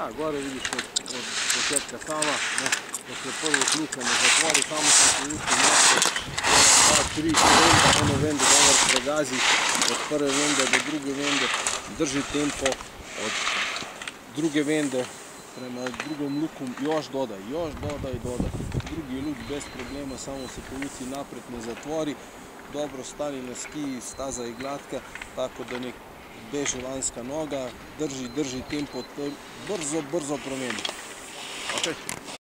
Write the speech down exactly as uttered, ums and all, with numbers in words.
Da, gore vidiš od, od početka sama, ne, posle prvog kluka ne zatvori, samo se povuči nešto, dva, tri vende, ono vende dobar pregazi, od prve vende do druge vende, drži tempo, od druge vende prema drugom luku još dodaj, još dodaj, dodaj. Drugi luk bez problema, samo se povuci napred, ne zatvori, dobro stani na ski, staza je glatka, tako da ne beže vanjska noga, drži, drži tempo, brzo, brzo promijeni. Okay.